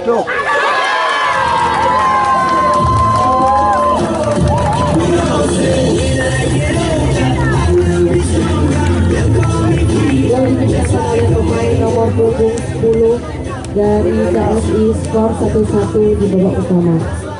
Tuh. Pemain nomor punggung 10 dari KSI Skor 1-1 di babak utama.